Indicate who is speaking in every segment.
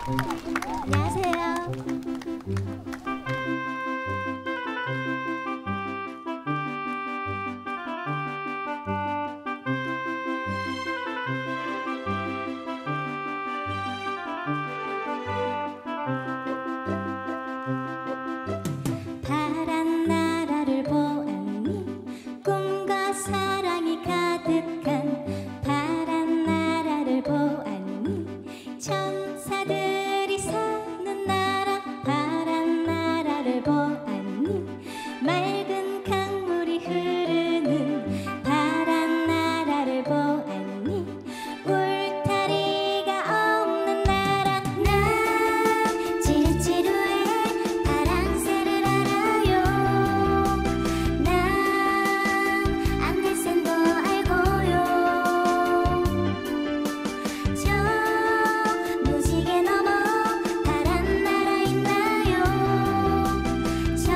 Speaker 1: 안녕하세요. 파란 나라를 보았니? 꿈과 사랑이 가득한 파란 나라를 보았니? 천사들이 사는 나라 파란 나라를 보았니? 맑은 강물이 흐르는 파란 나라를 보았니? 울타리가 없는 나라 난 지루지루해 파랑새를 알아요. 난 안내센도 알고요. 저 무지개 넘어 파란 나라 있나요? 저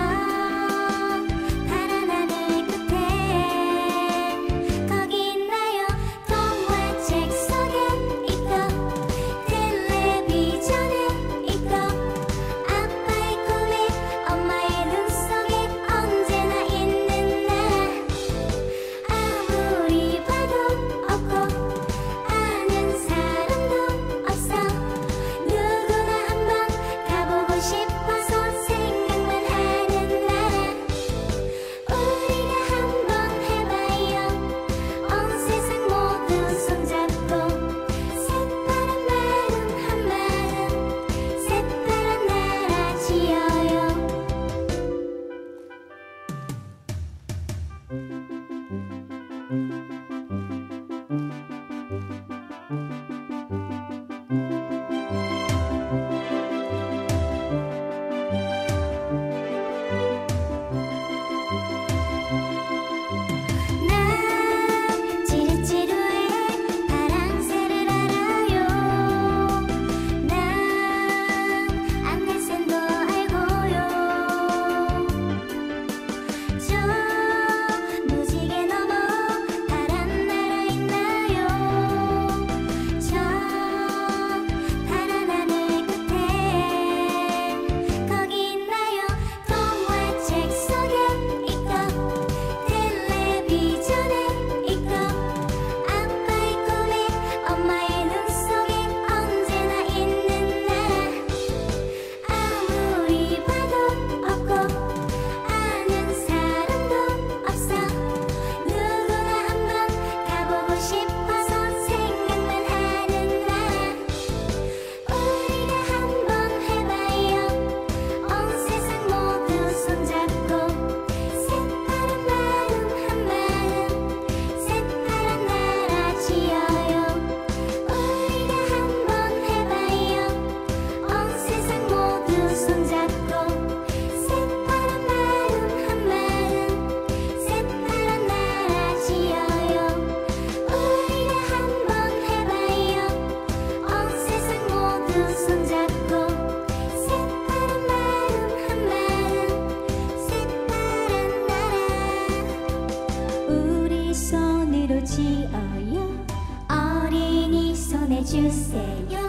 Speaker 1: 파란 하늘 끝에 거기 있나요? 동화책 속에 있고 텔레비전에 있고 아빠의 꿈에 엄마의 눈 속에 언제나 있는 나라 아무리 봐도 없고 아는 사람도 없어 누구나 한번 가보고 싶어서 생각만 하는 나라 우리가 한번 해봐요. 온 세상 모두 손잡고 새파란 마음 한 마음 새파란 나라 지어요. 난 지루지루해 파랑새를 알아요. 난 안내센도 알고요. 저 무지개 넘어 파란 나라 있나요? 저 파란 하늘 끝에 거기 있나요? 동화책 속에 있고 텔레비전에 있고 아빠의 꿈에 엄마의 눈 속에 언제나 있는 나라 아무리 봐도 없고 아는 사람도 없어 누구나 한번 가보고 싶어서 생각만 하는 나라 우리가 한번 해봐요. 온 세상 모두 손잡고 새파란 마음 한 마음 새파란 나라 지어요. 우리가 한번 해봐요. 온 세상 모두 손잡고 새파란 마음 한 마음 새파란 나라 지어요. 우리가 한번 해봐요. 온 세상 모두 손잡고 새파란 마음 한 마음 새파란 나라 우리 손으로 지어요. 어린이 손에 주세요.